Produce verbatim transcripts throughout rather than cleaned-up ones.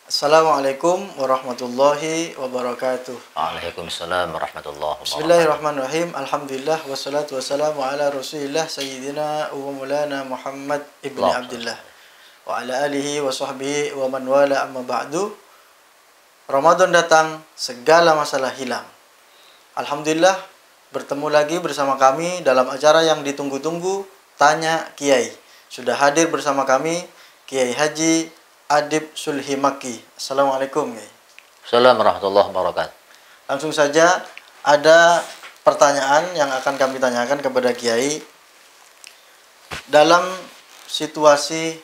Assalamualaikum warahmatullahi wabarakatuh. Waalaikumsalam warahmatullahi wabarakatuh. Bismillahirrahmanirrahim. Alhamdulillah wassalatu wassalamu ala Rasulillah sayyidina wa maulana Muhammad ibni Allah. Abdullah wa ala alihi wa sahbihi wa man wala amma ba'du. Ramadan datang, segala masalah hilang. Alhamdulillah bertemu lagi bersama kami dalam acara yang ditunggu-tunggu, Tanya Kiai. Sudah hadir bersama kami Kiai Haji Adib Sulhimaki. Assalamualaikum, Kiai. Assalamualaikum warahmatullahi wabarakatuh. Langsung saja ada pertanyaan yang akan kami tanyakan kepada Kiai. Dalam situasi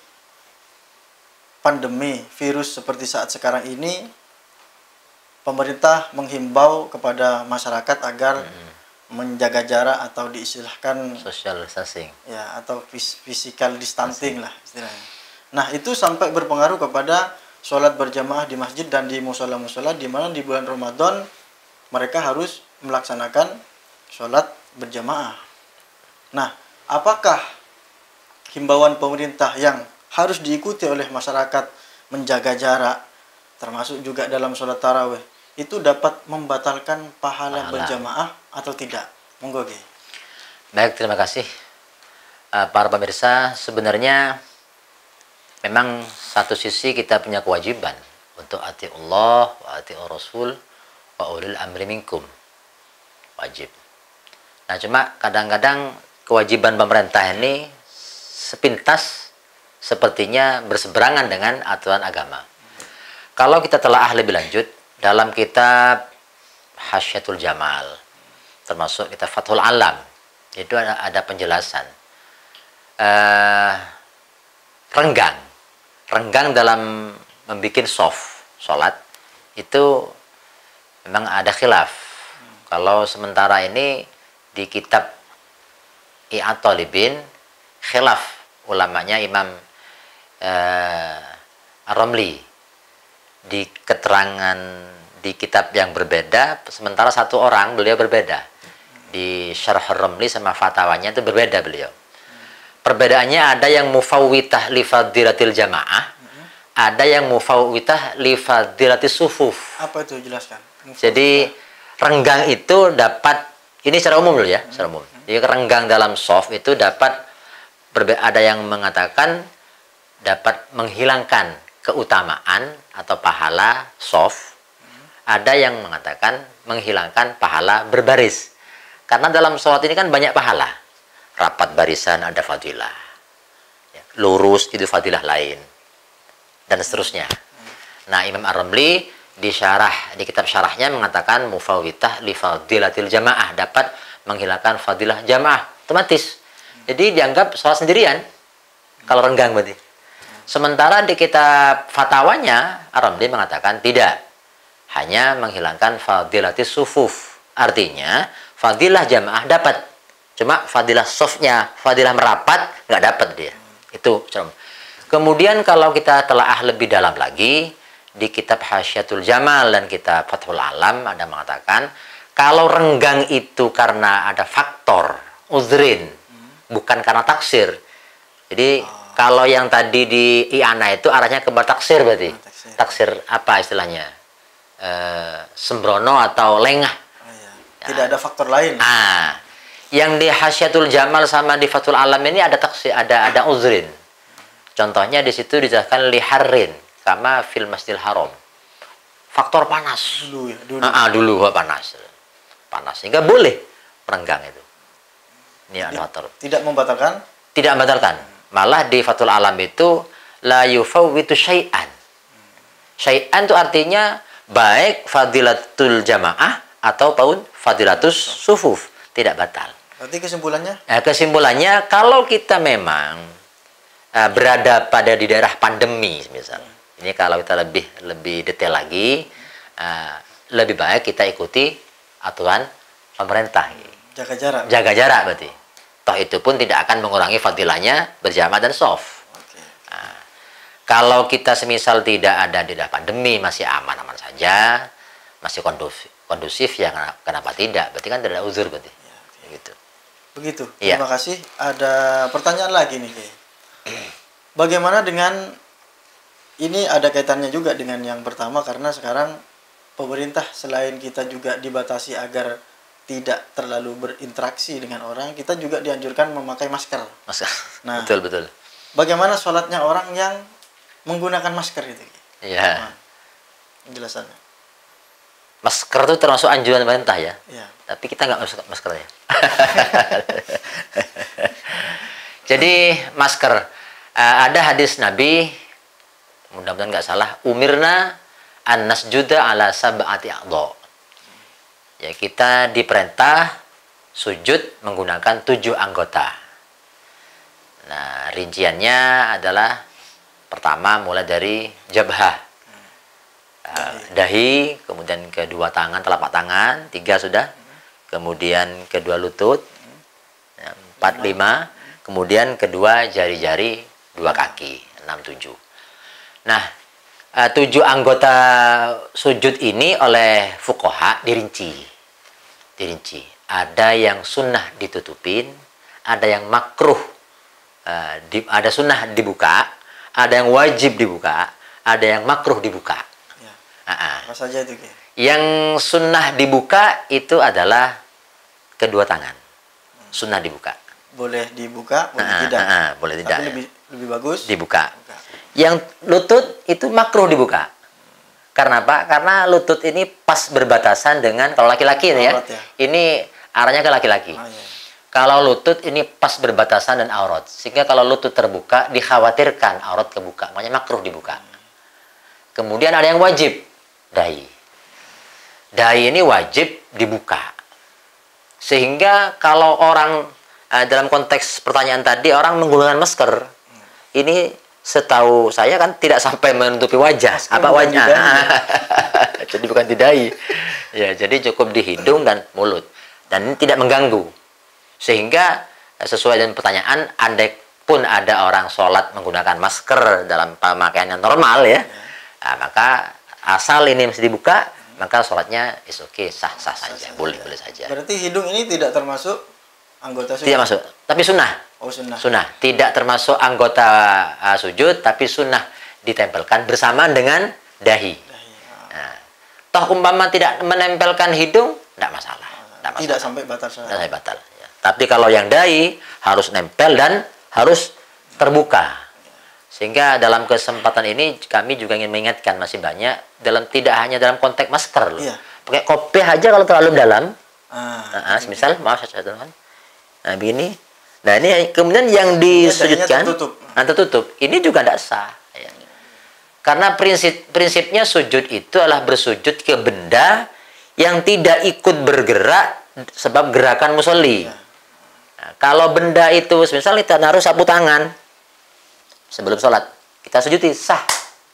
pandemi virus seperti saat sekarang ini, pemerintah menghimbau kepada masyarakat agar hmm. menjaga jarak atau diistilahkan social distancing. Ya, atau physical distancing lah istilahnya. Nah, itu sampai berpengaruh kepada sholat berjamaah di masjid dan di musola-musola, di mana di bulan Ramadan mereka harus melaksanakan sholat berjamaah. Nah, apakah himbauan pemerintah yang harus diikuti oleh masyarakat menjaga jarak, termasuk juga dalam sholat tarawih, itu dapat membatalkan pahala, pahala. berjamaah atau tidak? Monggo, Kiai. Baik, terima kasih. Uh, para pemirsa, sebenarnya memang satu sisi kita punya kewajiban untuk ati Allah wa ati Rasul wa ulil amri minkum. Wajib. Nah, cuma kadang-kadang kewajiban pemerintah ini sepintas sepertinya berseberangan dengan aturan agama. Kalau kita telah lebih lanjut dalam kitab Hasyatul Jamal, termasuk kitab Fathul Alam, itu ada, ada penjelasan uh, renggang renggang dalam membuat soft sholat itu memang ada khilaf. Hmm. Kalau sementara ini di kitab I'at Talibin khilaf ulamanya Imam uh, Ar-Ramli di keterangan di kitab yang berbeda, sementara satu orang beliau berbeda. Di Syarh Ar-Ramli sama fatwanya itu berbeda beliau. Perbedaannya ada yang mufawwitah li fadilatil jamaah, hmm. ada yang mufawwitah li fadilatis sufuf. Apa itu, jelaskan? Jadi renggang itu dapat, ini secara umum dulu ya, hmm. secara umum. Jadi renggang dalam soft itu dapat berbe ada yang mengatakan dapat menghilangkan keutamaan atau pahala soft. Hmm. Ada yang mengatakan menghilangkan pahala berbaris. Karena dalam sholat ini kan banyak pahala. Rapat barisan ada fadilah, ya, lurus itu fadilah lain, dan seterusnya. Nah, Imam Ar-Ramli di syarah, di kitab syarahnya mengatakan mufawwitah li fadilatil jamaah, dapat menghilangkan fadilah jamaah otomatis. Jadi dianggap sholat sendirian kalau renggang berarti. Sementara di kitab fatwanya Ar-Ramli mengatakan tidak, hanya menghilangkan fadilatis sufuf. Artinya fadilah jamaah dapat, cuma fadilah softnya, fadilah merapat nggak dapat dia. Itu. Kemudian kalau kita telah lebih dalam lagi di kitab Hasyatul Jamal dan kitab Fathul Alam ada mengatakan kalau renggang itu karena ada faktor uzrin, bukan karena taksir. Jadi oh. kalau yang tadi di i'anah itu arahnya ke taksir berarti. Oh, taksir. Taksir apa istilahnya? E, sembrono atau lengah. Oh, iya. Tidak ada faktor lain. Ah. Yang di Hasyatul Jamal sama di Fathul Alam ini ada taksir, ada ada uzrin. Contohnya di situ dijelaskan liharrin kama fil Masjidil Haram. Faktor panas. Dulu ya, dulu. Ah, ah, dulu panas. Panas sehingga boleh renggang itu. Ini ada faktor. Tidak membatalkan? Tidak membatalkan. Malah di Fathul Alam itu la yufawwitu syai'an. Syai'an itu artinya baik fadilatul jamaah ataupun fadilatus sufuf, tidak batal. Berarti kesimpulannya? Nah, kesimpulannya kalau kita memang uh, berada pada di daerah pandemi, misal, hmm. ini kalau kita lebih lebih detail lagi, uh, lebih baik kita ikuti aturan pemerintah. Jaga jarak. Jaga jarak berarti. Toh itu pun tidak akan mengurangi fadilahnya berjamaah dan soft. Okay. Nah, kalau kita semisal tidak ada di daerah pandemi, masih aman-aman saja, masih kondusif, kondusif ya kenapa tidak? Berarti kan tidak ada uzur berarti. Ya, okay. Gitu. Begitu. Ya. Terima kasih. Ada pertanyaan lagi nih, Bagaimana dengan ini ada kaitannya juga dengan yang pertama, karena sekarang pemerintah selain kita juga dibatasi agar tidak terlalu berinteraksi dengan orang, kita juga dianjurkan memakai masker. Masker. Nah, betul betul. Bagaimana sholatnya orang yang menggunakan masker itu? Iya. Nah, penjelasannya. Masker itu termasuk anjuran pemerintah ya. Iya. Tapi kita nggak masuk masker ya. Jadi masker, uh, ada hadis Nabi, mudah-mudahan nggak salah, umirna an nasjuda ala sab'ati a'dha. Ya, kita diperintah sujud menggunakan tujuh anggota. Nah, rinciannya adalah pertama mulai dari jabhah, uh, dahi, kemudian kedua tangan, telapak tangan, tiga sudah, kemudian kedua lutut, ya, empat, lima, kemudian kedua jari-jari, dua kaki, enam, tujuh. Nah, uh, tujuh anggota sujud ini oleh fuqaha dirinci. Dirinci. Ada yang sunnah ditutupin, ada yang makruh, uh, di, ada sunnah dibuka, ada yang wajib dibuka, ada yang makruh dibuka. Ya. Uh -uh. Apa saja itu? Yang sunnah dibuka itu adalah kedua tangan. Sunnah dibuka. Boleh dibuka, boleh uh -uh, tidak. Uh -uh, boleh tidak. Tapi lebih lebih bagus dibuka. dibuka. Yang lutut itu makruh dibuka. Karena apa? Karena lutut ini pas berbatasan dengan, kalau laki-laki ini ya, Aurat, ya. ini arahnya ke laki-laki. Ah, iya. Kalau lutut ini pas berbatasan dan aurat, sehingga kalau lutut terbuka dikhawatirkan aurat kebuka, makanya makruh dibuka. Kemudian ada yang wajib, dahi. Dahi ini wajib dibuka. Sehingga kalau orang eh, dalam konteks pertanyaan tadi, orang menggunakan masker, ini setahu saya kan tidak sampai menutupi wajah. Masker apa wajah? Jadi bukan di dahi. Ya, jadi cukup di hidung dan mulut. Dan ini tidak mengganggu. Sehingga sesuai dengan pertanyaan, andai pun ada orang sholat menggunakan masker dalam pemakaian yang normal ya, nah, maka asal ini masih dibuka, maka sholatnya is okay, sah-sah saja, boleh boleh saja. Berarti hidung ini tidak termasuk anggota sujud? Tidak masuk, tapi sunnah. Oh, sunnah. Sunnah, tidak termasuk anggota uh, sujud, tapi sunnah ditempelkan bersamaan dengan dahi. Dahi, ya. Nah, toh umpama tidak menempelkan hidung, tidak masalah. Tidak, masalah. Tidak sampai batal sholat. Tidak sampai batal. Ya. Tapi kalau yang dahi harus nempel dan harus terbuka. Sehingga dalam kesempatan ini kami juga ingin mengingatkan, masih banyak dalam, tidak hanya dalam konteks masker loh. Iya. Pakai kopiah aja kalau terlalu dalam. Ah, nah, misal maaf saya teman. Nah, begini. Nah, ini kemudian yang disujudkan tertutup. Nah, tertutup. Ini juga tidak sah. Ya. Karena prinsip prinsipnya sujud itu adalah bersujud ke benda yang tidak ikut bergerak sebab gerakan musolli. Ya. Nah, kalau benda itu, misalnya kita naruh sapu tangan sebelum sholat, kita sujudi, sah.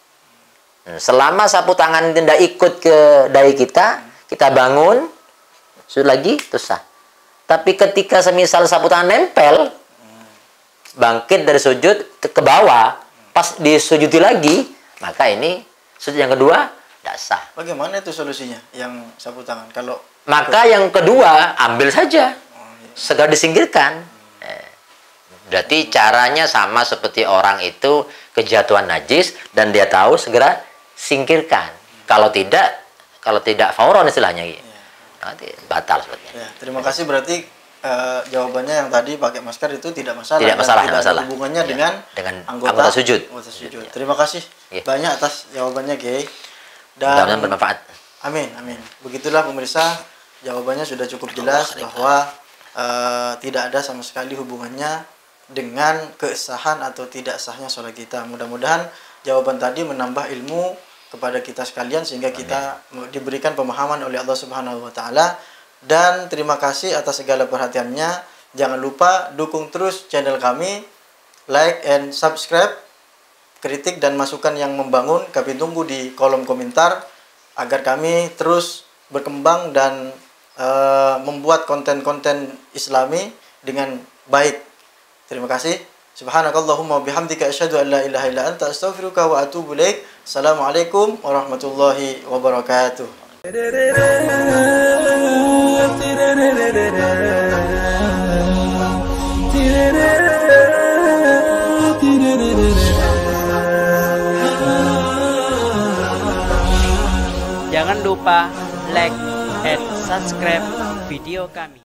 Selama sapu tangan tidak ikut ke dahi kita, kita bangun, sujud lagi, itu sah. Tapi ketika semisal sapu tangan nempel, bangkit dari sujud ke bawah, pas disujudi lagi, maka ini sujud yang kedua tidak sah. Bagaimana itu solusinya yang sapu tangan? Kalau maka yang kedua ambil saja, segera disingkirkan. Berarti caranya sama seperti orang itu kejatuhan najis dan dia tahu, segera singkirkan. Kalau tidak, kalau tidak fauron istilahnya, nanti batal sebetulnya. Ya, terima kasih, berarti uh, jawabannya yang tadi pakai masker itu tidak masalah. Tidak masalah, tidak masalah. Hubungannya ya, dengan dengan anggota, anggota sujud. Anggota sujud. Ya. Terima kasih ya. banyak atas jawabannya, Kiai. Dan mudah-mudahan bermanfaat. Amin, amin. Begitulah pemirsa, jawabannya sudah cukup jelas Allah, bahwa uh, tidak ada sama sekali hubungannya dengan kesahan atau tidak sahnya sholat kita. Mudah-mudahan jawaban tadi menambah ilmu kepada kita sekalian sehingga kita Amin. diberikan pemahaman oleh Allah Subhanahu wa taala. Dan terima kasih atas segala perhatiannya. Jangan lupa dukung terus channel kami, like and subscribe. Kritik dan masukan yang membangun kami tunggu di kolom komentar agar kami terus berkembang dan uh, membuat konten-konten Islami dengan baik. Terima kasih. Subhanakallahumma wa bihamdika asyhadu an la ilaha illa anta astaghfiruka wa atubu ilaik. Assalamualaikum warahmatullahi wabarakatuh. lupa like and subscribe video kami.